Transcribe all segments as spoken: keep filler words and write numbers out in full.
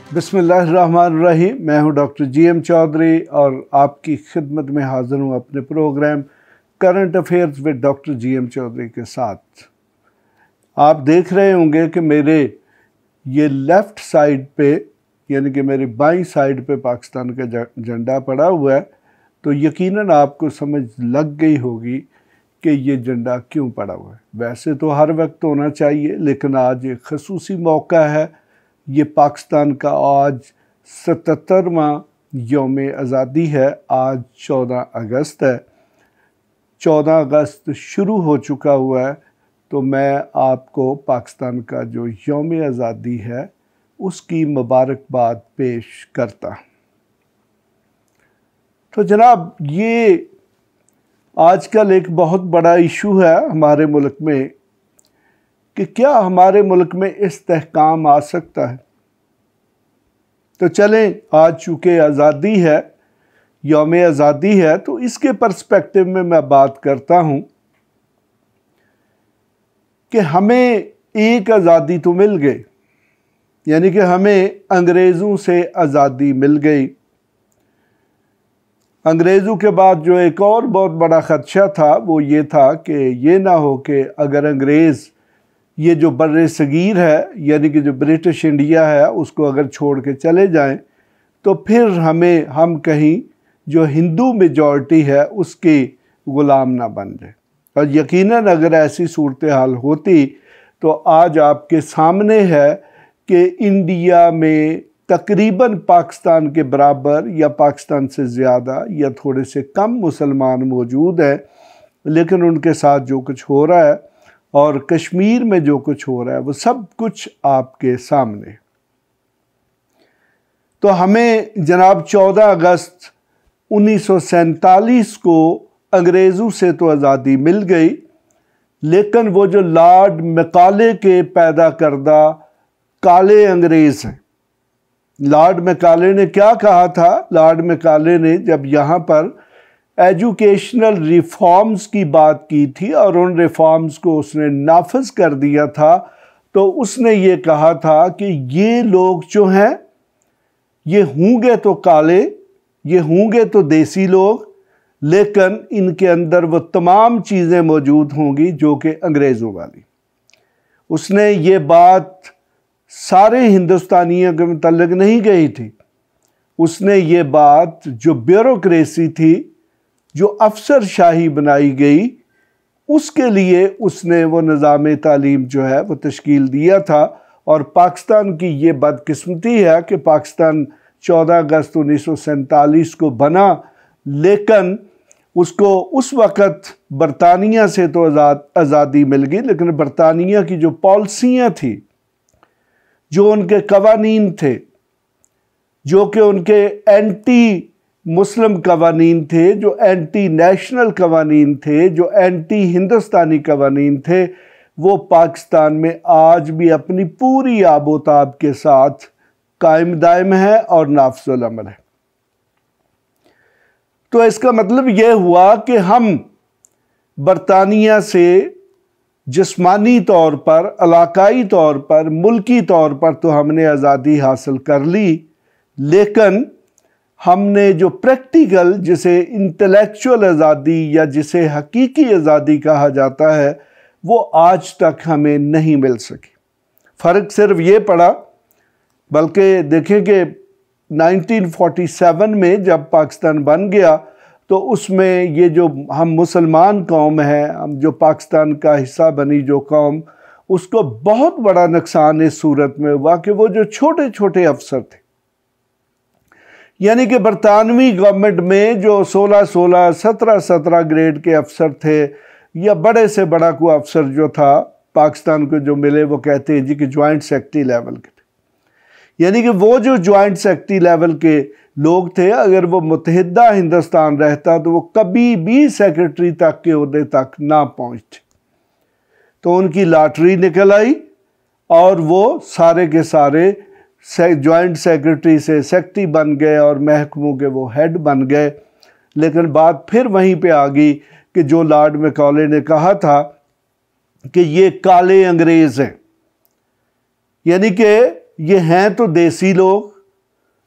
बिस्मिल्लाहिर्रहमानिर्रहीम। मैं हूं डॉक्टर जी एम चौधरी और आपकी खिदमत में हाज़िर हूं अपने programme current affairs with doctor G M Chaudhary के साथ। आप देख रहे होंगे कि मेरे ये लेफ़्ट साइड पे यानी कि मेरी बाईं साइड पे पाकिस्तान का झंडा पड़ा हुआ है, तो यकीनन आपको समझ लग गई होगी कि ये झंडा क्यों पड़ा हुआ है। वैसे तो हर वक्त होना चाहिए, लेकिन आज एक ख़ुसूसी मौका है। ये पाकिस्तान का आज सतहत्तरवां यौम आज़ादी है। आज चौदह अगस्त है। चौदह अगस्त शुरू हो चुका हुआ है, तो मैं आपको पाकिस्तान का जो यौम आज़ादी है उसकी मुबारकबाद पेश करता। तो जनाब, ये आजकल एक बहुत बड़ा इशू है हमारे मुल्क में कि क्या हमारे मुल्क में इस्तेहकाम आ सकता है। तो चलें, आज चूँकि आज़ादी है, यौम आज़ादी है, तो इसके पर्सपेक्टिव में मैं बात करता हूँ कि हमें एक आज़ादी तो मिल गई, यानी कि हमें अंग्रेज़ों से आज़ादी मिल गई। अंग्रेज़ों के बाद जो एक और बहुत बड़ा ख़दशा था वो ये था कि ये ना हो कि अगर अंग्रेज़ ये जो बर्रे सगीर है यानी कि जो ब्रिटिश इंडिया है उसको अगर छोड़ के चले जाएं, तो फिर हमें हम कहीं जो हिंदू मेजॉरिटी है उसके ग़ुलाम ना बन जाए। और यकीनन अगर ऐसी सूरत हाल होती तो आज आपके सामने है कि इंडिया में तकरीबन पाकिस्तान के बराबर या पाकिस्तान से ज़्यादा या थोड़े से कम मुसलमान मौजूद हैं, लेकिन उनके साथ जो कुछ हो रहा है और कश्मीर में जो कुछ हो रहा है वो सब कुछ आपके सामने। तो हमें जनाब चौदह अगस्त उन्नीस सौ सैंतालीस को अंग्रेज़ों से तो आज़ादी मिल गई, लेकिन वो जो लॉर्ड मैकाले के पैदा करदा काले अंग्रेज़ हैं। लॉर्ड मैकाले ने क्या कहा था? लॉर्ड मैकाले ने जब यहाँ पर एजुकेशनल रिफॉर्म्स की बात की थी और उन रिफॉर्म्स को उसने नाफिज कर दिया था, तो उसने ये कहा था कि ये लोग जो हैं ये होंगे तो काले, ये होंगे तो देसी लोग, लेकिन इनके अंदर वो तमाम चीज़ें मौजूद होंगी जो कि अंग्रेज़ों वाली। उसने ये बात सारे हिंदुस्तानियों के मुतल्लिक़ नहीं कही थी। उसने ये बात जो ब्यूरोक्रेसी थी, जो अफसर शाही बनाई गई, उसके लिए उसने वो निज़ाम तालीम जो है वो तश्कील दिया था। और पाकिस्तान की ये बदकिस्मती है कि पाकिस्तान चौदह अगस्त उन्नीस सौ सैंतालीस को बना, लेकिन उसको उस वक़्त बरतानिया से तो आज़ाद आज़ादी मिल गई, लेकिन बरतानिया की जो पॉलिसियाँ थी, जो उनके कवानीन थे, जो कि उनके एंटी मुस्लिम कवानीन थे, जो एंटी नेशनल कवानीन थे, जो एंटी हिंदुस्तानी कवानीन थे, वो पाकिस्तान में आज भी अपनी पूरी आबोताब के साथ कायम दायम है और नाफिजुल अमल है। तो इसका मतलब यह हुआ कि हम बरतानिया से जिस्मानी तौर पर, इलाकाई तौर पर, मुल्की तौर पर तो हमने आज़ादी हासिल कर ली, लेकिन हमने जो प्रैक्टिकल, जिसे इंटेलेक्चुअल आज़ादी या जिसे हकीकी आज़ादी कहा जाता है, वो आज तक हमें नहीं मिल सकी। फ़र्क सिर्फ ये पड़ा, बल्कि देखें कि उन्नीस सौ सैंतालीस में जब पाकिस्तान बन गया तो उसमें ये जो हम मुसलमान कौम है, हम जो पाकिस्तान का हिस्सा बनी जो कौम, उसको बहुत बड़ा नुकसान इस सूरत में हुआ कि वो जो छोटे छोटे अफसर थे, यानी कि बरतानवी गवर्नमेंट में जो सोलह सोलह सत्रह सत्रह ग्रेड के अफसर थे, या बड़े से बड़ा कोई अफसर जो था पाकिस्तान को जो मिले, वो कहते हैं जी कि जॉइंट सेक्रेटरी लेवल के थे। यानी कि वो जो जॉइंट सेक्रेटरी लेवल के लोग थे, अगर वो मुत्तहिदा हिंदुस्तान रहता तो वो कभी भी सेक्रेटरी तक के ओहदे तक ना पहुँचते। तो उनकी लॉटरी निकल आई और वो सारे के सारे जॉइंट सेक्रेटरी से सेक्रेटरी बन गए और महकमों के वो हेड बन गए। लेकिन बात फिर वहीं पे आ गई कि जो लॉर्ड मैकाले ने कहा था कि ये काले अंग्रेज़ हैं, यानी कि ये हैं तो देसी लोग,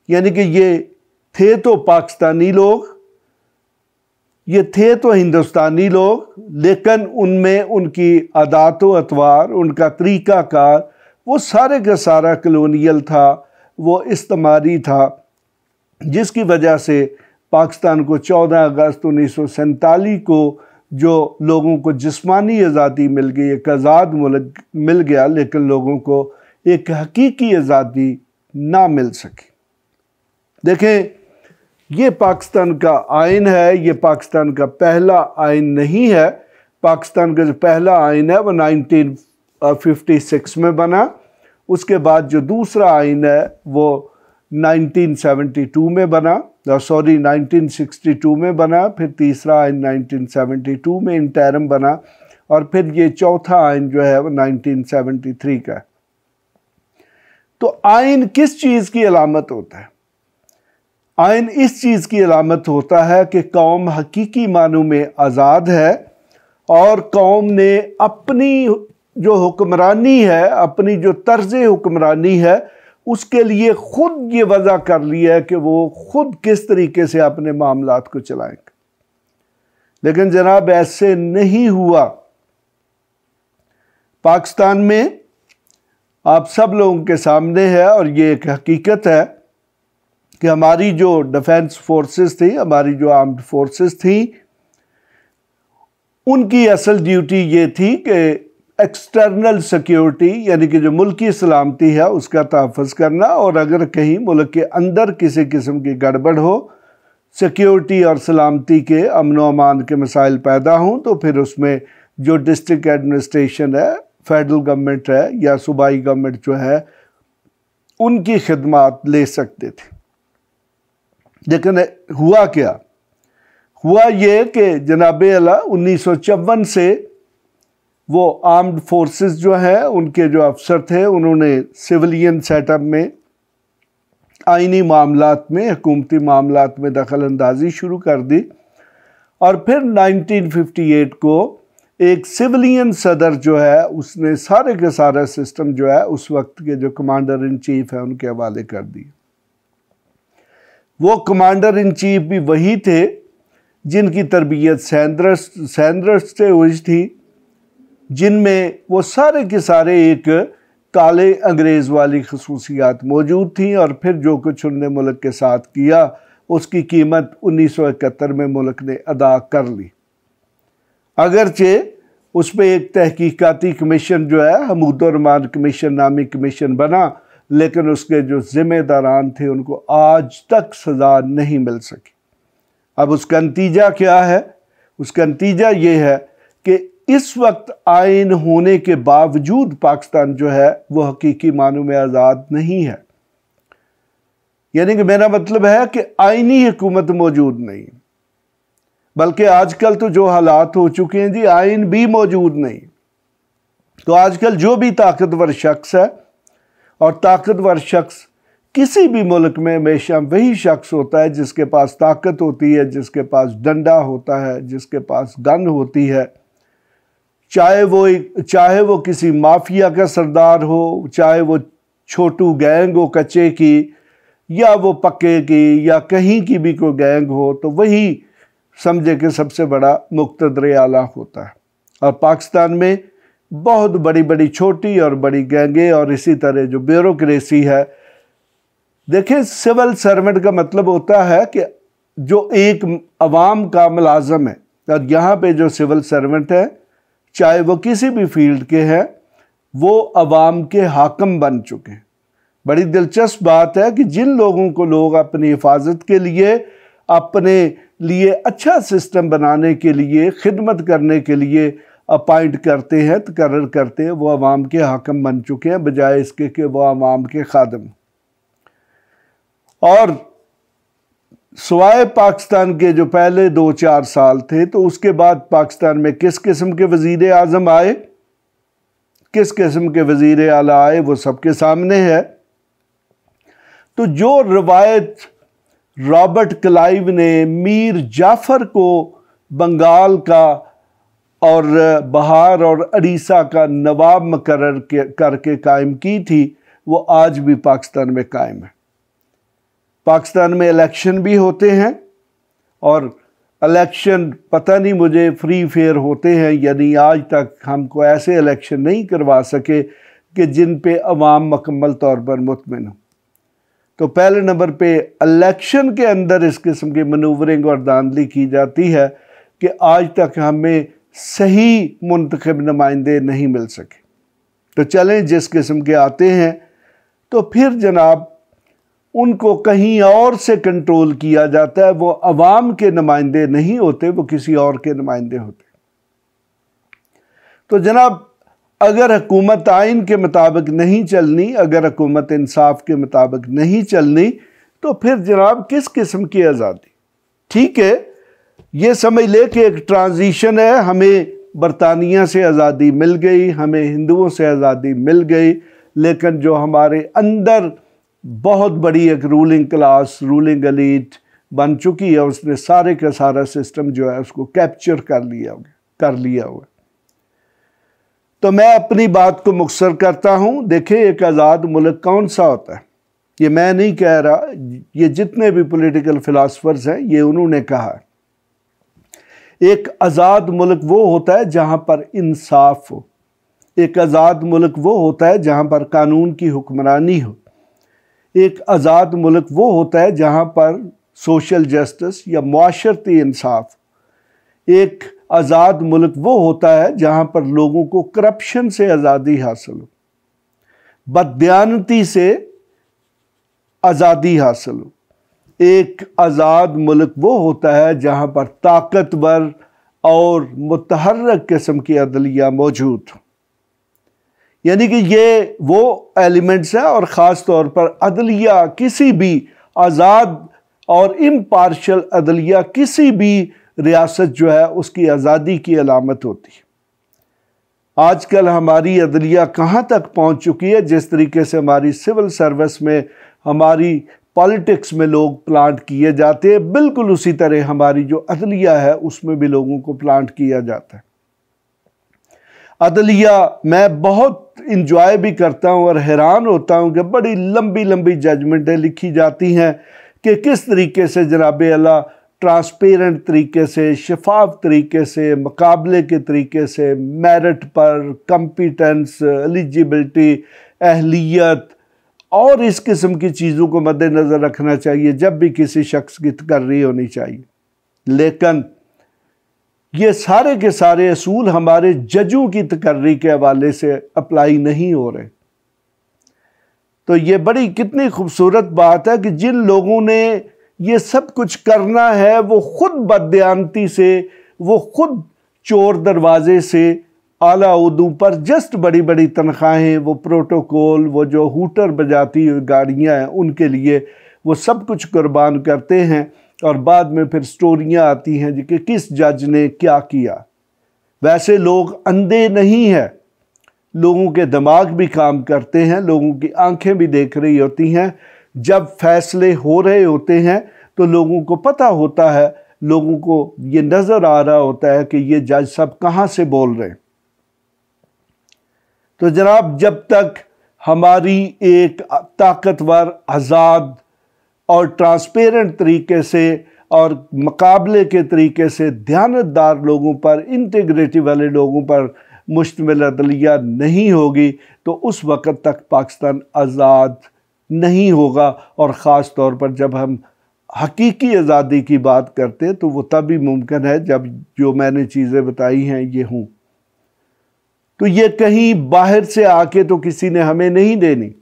यानी कि ये थे तो पाकिस्तानी लोग, ये थे तो हिंदुस्तानी लोग, लेकिन उनमें उनकी आदात व अतवार, उनका तरीक़ाकार, वो सारे का सारा कलोनियल था, वो इस्तेमारी था, जिसकी वजह से पाकिस्तान को चौदह अगस्त उन्नीस सौ सैंतालीस को जो लोगों को जिस्मानी आज़ादी मिल गई, एक आज़ाद मुल्क मिल गया, लेकिन लोगों को एक हकीकी आज़ादी ना मिल सकी। देखें, ये पाकिस्तान का आइन है, ये पाकिस्तान का पहला आइन नहीं है। पाकिस्तान का जो पहला आइन है वो नाइनटीन फिफ्टी सिक्स में बना, उसके बाद जो दूसरा आइन है वो नाइनटीन सेवेंटी टू में बना, सॉरी नाइनटीन सिक्सटी टू में बना, फिर तीसरा आइन नाइनटीन सेवेंटी टू में इंटरम बना, और फिर ये चौथा आइन जो है वो नाइनटीन सेवेंटी थ्री का है। तो आइन किस चीज़ की अलामत होता है? आइन इस चीज़ की अलामत होता है कि कौम हकीकी मानों में आज़ाद है और कौम ने अपनी जो हुक्मरानी है, अपनी जो तर्ज़ हुक्मरानी है, उसके लिए ख़ुद ये वज़ा कर लिया है कि वो ख़ुद किस तरीके से अपने मामलात को चलाएंगे। लेकिन जनाब ऐसे नहीं हुआ। पाकिस्तान में आप सब लोगों के सामने है, और ये एक हकीकत है कि हमारी जो डिफेंस फोर्सेस थी, हमारी जो आर्म्ड फोर्सेस थी, उनकी असल ड्यूटी ये थी कि एक्सटर्नल सिक्योरिटी, यानी कि जो मुल्की सलामती है उसका तहफ़्फ़ुज़ करना, और अगर कहीं मुल्क के अंदर किसी किस्म की गड़बड़ हो, सिक्योरिटी और सलामती के अमन व अमान के मसाइल पैदा हों, तो फिर उसमें जो डिस्ट्रिक्ट एडमिनिस्ट्रेशन है, फेडरल गवर्नमेंट है या सूबाई गवर्नमेंट जो है, उनकी खिदमात ले सकते थे। लेकिन हुआ क्या? हुआ ये कि जनाब अला उन्नीस सौ चौवन से वो आर्म्ड फोर्सेस जो है, उनके जो अफसर थे, उन्होंने सिविलियन सेटअप में, आइनी मामलात में, हुकूमती मामलात में दखल अंदाजी शुरू कर दी, और फिर नाइनटीन फिफ्टी एट को एक सिविलियन सदर जो है, उसने सारे के सारा सिस्टम जो है उस वक्त के जो कमांडर इन चीफ है उनके हवाले कर दिए। वो कमांडर इन चीफ भी वही थे जिनकी तरबियत सैंड्रस सैंड्रस से हुई थी, जिनमें वो सारे के सारे एक काले अंग्रेज़ वाली खसूसियात मौजूद थी, और फिर जो कुछ उनने मुल्क के साथ किया उसकी कीमत उन्नीस सौ इकहत्तर में मुल्क ने अदा कर ली। अगरचे उस पर एक तहकीकाती कमीशन जो है, हमूदुर्रहमान कमीशन नामी कमीशन बना, लेकिन उसके जो ज़िम्मेदारान थे उनको आज तक सज़ा नहीं मिल सकी। अब उसका नतीजा क्या है? उसका नतीजा ये है कि इस वक्त आइन होने के बावजूद पाकिस्तान जो है वो हकीकी मानों में आज़ाद नहीं है। यानी कि मेरा मतलब है कि आइनी हुकूमत मौजूद नहीं, बल्कि आजकल तो जो हालात हो चुके हैं जी, आइन भी मौजूद नहीं। तो आजकल जो भी ताकतवर शख्स है, और ताकतवर शख्स किसी भी मुल्क में हमेशा वही शख्स होता है जिसके पास ताकत होती है, जिसके पास डंडा होता है, जिसके पास गन होती है, चाहे वो चाहे वो किसी माफिया का सरदार हो, चाहे वो छोटू गैंग हो कच्चे की, या वो पक्के की, या कहीं की भी कोई गैंग हो, तो वही समझे कि सबसे बड़ा मुक़्तदर आला होता है। और पाकिस्तान में बहुत बड़ी बड़ी छोटी और बड़ी गैंगे, और इसी तरह जो ब्यूरोक्रेसी है। देखें, सिविल सर्वेंट का मतलब होता है कि जो एक अवाम का मुलाजम है, और यहाँ पे जो सिविल सर्वेंट है, चाहे वो किसी भी फील्ड के हैं, वो अवाम के हाकम बन चुके हैं। बड़ी दिलचस्प बात है कि जिन लोगों को लोग अपनी हिफाजत के लिए, अपने लिए अच्छा सिस्टम बनाने के लिए, खिदमत करने के लिए अपॉइंट करते हैं, तकर्रर करते हैं, वो अवाम के हाकम बन चुके हैं, बजाय इसके कि वो अवाम के खादम। और सवाए पाकिस्तान के जो पहले दो चार साल थे, तो उसके बाद पाकिस्तान में किस किस्म के वज़ीर आज़म आए, किस किस्म के वज़ीर आला आए, वो सबके सामने है। तो जो रवायत रॉबर्ट क्लाइव ने मीर जाफ़र को बंगाल का और बहार और उड़ीसा का नवाब मुकर्रर करके कायम की थी, वो आज भी पाकिस्तान में कायम है। पाकिस्तान में इलेक्शन भी होते हैं और इलेक्शन पता नहीं मुझे फ्री फेयर होते हैं, यानी आज तक हमको ऐसे इलेक्शन नहीं करवा सके कि जिन पे अवाम मुकम्मल तौर पर मुतमिन हो। तो पहले नंबर पे इलेक्शन के अंदर इस किस्म की मनूवरिंग और धांधली की जाती है कि आज तक हमें सही मुंतखब नुमाइंदे नहीं मिल सके। तो चलें जिस किस्म के आते हैं तो फिर जनाब उनको कहीं और से कंट्रोल किया जाता है। वो अवाम के नुमाइंदे नहीं होते, वो किसी और के नुमाइंदे होते। तो जनाब अगर हुकूमत आइन के मुताबिक नहीं चलनी, अगर हुकूमत इंसाफ के मुताबिक नहीं चलनी, तो फिर जनाब किस किस्म की आज़ादी? ठीक है, ये समझ ले कि एक ट्रांजिशन है, हमें बरतानिया से आज़ादी मिल गई, हमें हिंदुओं से आज़ादी मिल गई, लेकिन जो हमारे अंदर बहुत बड़ी एक रूलिंग क्लास, रूलिंग एलीट बन चुकी है, उसने सारे का सारा सिस्टम जो है उसको कैप्चर कर लिया कर लिया हुआ। तो मैं अपनी बात को मुख्तसर करता हूँ। देखिए, एक आज़ाद मुल्क कौन सा होता है? ये मैं नहीं कह रहा, ये जितने भी पॉलिटिकल फिलासफर्स हैं ये उन्होंने कहा है। एक आज़ाद मुल्क वो होता है जहाँ पर इंसाफ हो। एक आज़ाद मुल्क वो होता है जहाँ पर कानून की हुक्मरानी हो। एक आज़ाद मुल्क वो होता है जहाँ पर सोशल जस्टिस या मुआशरती इंसाफ। एक आज़ाद मुल्क वो होता है जहाँ पर लोगों को करप्शन से आज़ादी हासिल हो, बददियानती से आज़ादी हासिल हो। एक आज़ाद मुल्क वो होता है जहाँ पर ताकतवर और मुतहर्रिक किस्म की अदलिया मौजूद हो। यानी कि ये वो एलिमेंट्स हैं, और ख़ास तौर पर अदलिया, किसी भी आज़ाद और इम्पार्शल अदलिया किसी भी रियासत जो है उसकी आज़ादी की अलामत होती है। आजकल हमारी अदलिया कहाँ तक पहुँच चुकी है? जिस तरीके से हमारी सिविल सर्विस में, हमारी पॉलिटिक्स में लोग प्लांट किए जाते हैं, बिल्कुल उसी तरह हमारी जो अदलिया है उसमें भी लोगों को प्लांट किया जाता है। अदलिया मैं बहुत इंजॉय भी करता हूँ और हैरान होता हूँ कि बड़ी लंबी लंबी जजमेंटें लिखी जाती हैं कि किस तरीके से जनाब अल्लाह ट्रांसपेरेंट तरीके से, शफाफ तरीके से, मुकाबले के तरीके से, मेरिट पर, कम्पिटेंस, एलिजिबिलिटी, अहलियत और इस किस्म की चीज़ों को मद्देनज़र रखना चाहिए जब भी किसी शख्स की तकर्री होनी चाहिए। लेकिन ये सारे के सारे असूल हमारे जजों की तकर्री के हवाले से अप्लाई नहीं हो रहे। तो ये बड़ी कितनी खूबसूरत बात है कि जिन लोगों ने ये सब कुछ करना है वो खुद बददियानती से, वो खुद चोर दरवाजे से आला उर्दू पर जस्ट बड़ी बड़ी तनख्वाहें, वो प्रोटोकॉल, वो जो हूटर बजाती हुई गाड़ियाँ हैं उनके लिए वो सब कुछ कुर्बान करते हैं, और बाद में फिर स्टोरियाँ आती हैं कि किस जज ने क्या किया। वैसे लोग अंधे नहीं हैं, लोगों के दिमाग भी काम करते हैं, लोगों की आंखें भी देख रही होती हैं। जब फैसले हो रहे होते हैं तो लोगों को पता होता है, लोगों को ये नज़र आ रहा होता है कि ये जज सब कहाँ से बोल रहे हैं। तो जनाब जब तक हमारी एक ताकतवर, आज़ाद और ट्रांसपेरेंट तरीके से और मुकाबले के तरीके से ध्यानतदार लोगों पर, इंटीग्रिटी वाले लोगों पर मुश्तमिल अदलिया नहीं होगी तो उस वक़्त तक पाकिस्तान आज़ाद नहीं होगा। और ख़ास तौर पर जब हम हकीकी आज़ादी की बात करते हैं तो वो तभी मुमकिन है जब जो मैंने चीज़ें बताई हैं ये हों। तो ये कहीं बाहर से आके तो किसी ने हमें नहीं देनी।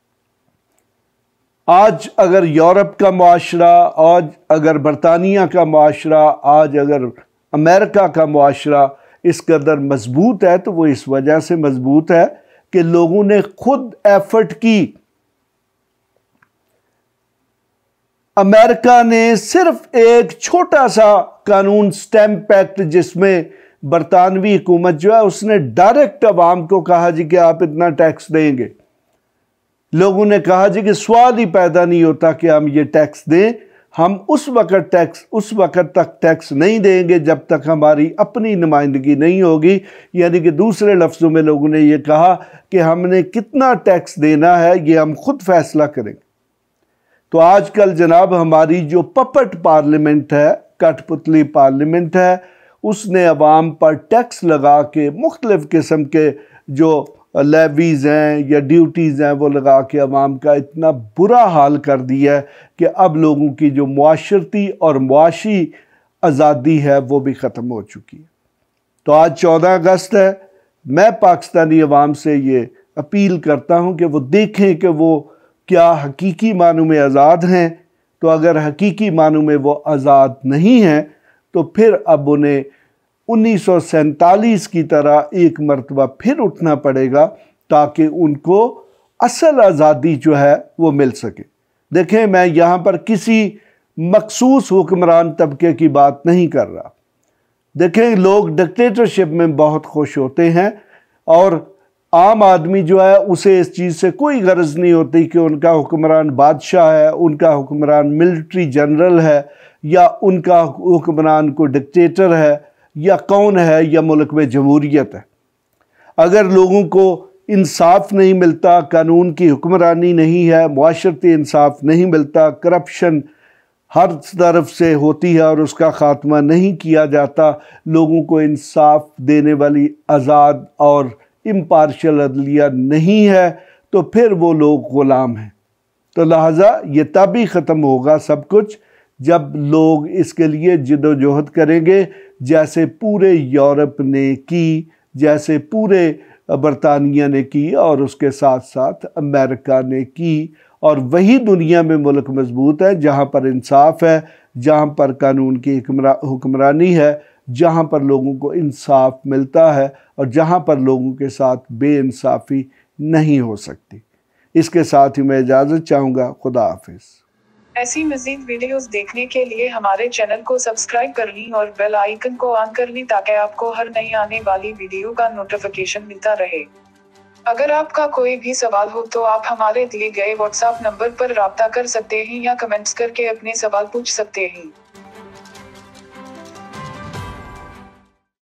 आज अगर यूरोप का मुआशरा, आज अगर बरतानिया का मुआशरा, आज अगर अमेरिका का मुआशरा इस कदर मजबूत है तो वो इस वजह से मजबूत है कि लोगों ने खुद एफर्ट की। अमेरिका ने सिर्फ एक छोटा सा कानून, स्टैम्प एक्ट, जिसमें बरतानवी हुकूमत जो है उसने डायरेक्ट अवाम को कहा जी कि आप इतना टैक्स देंगे। लोगों ने कहा जी कि सवाल ही पैदा नहीं होता कि हम ये टैक्स दें, हम उस वक़्त टैक्स उस वक़्त तक टैक्स नहीं देंगे जब तक हमारी अपनी नुमाइंदगी नहीं होगी। यानी कि दूसरे लफ्ज़ों में लोगों ने ये कहा कि हमने कितना टैक्स देना है ये हम खुद फैसला करेंगे। तो आजकल जनाब हमारी जो पपट पार्लियामेंट है, कठपुतली पार्लियामेंट है, उसने अवाम पर टैक्स लगा के मुख्तलिफ़ किस्म के जो लेवीज़ हैं या ड्यूटीज़ हैं वो लगा के अवाम का इतना बुरा हाल कर दिया है कि अब लोगों की जो मुआशरती और मुआशी आज़ादी है वो भी ख़त्म हो चुकी है। तो आज चौदह अगस्त है। मैं पाकिस्तानी अवाम से ये अपील करता हूँ कि वो देखें कि वो क्या हकीकी मानों में आज़ाद हैं। तो अगर हकीकी मानों में वो आज़ाद नहीं हैं तो फिर अब उन्हें उन्नीस सौ सैंतालीस की तरह एक मरतबा फिर उठना पड़ेगा ताकि उनको असल आज़ादी जो है वो मिल सके। देखें, मैं यहाँ पर किसी मखसूस हुक्मरान तबके की बात नहीं कर रहा। देखें, लोग डिक्टेटरशिप में बहुत खुश होते हैं और आम आदमी जो है उसे इस चीज़ से कोई गर्ज नहीं होती कि उनका हुक्मरान बादशाह है, उनका हुक्मरान मिलिट्री जनरल है या उनका हुक्मरान को डिक्टेटर है या कौन है या मुल्क में जमहूरियत है। अगर लोगों को इंसाफ नहीं मिलता, कानून की हुक्मरानी नहीं है, मुआशरती इंसाफ नहीं मिलता, करप्शन हर तरफ से होती है और उसका ख़ात्मा नहीं किया जाता, लोगों को इंसाफ देने वाली आज़ाद और इम्पार्शल अदलिया नहीं है, तो फिर वो लोग ग़ुलाम हैं। तो लिहाजा ये तब ही ख़त्म होगा सब कुछ जब लोग इसके लिए जिद्दोजहद करेंगे, जैसे पूरे यूरोप ने की, जैसे पूरे बरतानिया ने की और उसके साथ साथ अमेरिका ने की। और वही दुनिया में मुल्क मजबूत है जहाँ पर इंसाफ है, जहाँ पर कानून की हुक्मरानी है, जहाँ पर लोगों को इंसाफ मिलता है और जहाँ पर लोगों के साथ बेइंसाफ़ी नहीं हो सकती। इसके साथ ही मैं इजाज़त चाहूँगा। खुदा हाफिज़। ऐसी मज़ीद वीडियोस देखने के लिए हमारे चैनल को सब्सक्राइब कर लें और बेल आइकन को ऑन कर लें ताकि आपको हर नई आने वाली वीडियो का नोटिफिकेशन मिलता रहे। अगर आपका कोई भी सवाल हो तो आप हमारे दिए गए व्हाट्सएप नंबर पर राब्ता कर सकते हैं या कमेंट्स करके अपने सवाल पूछ सकते हैं।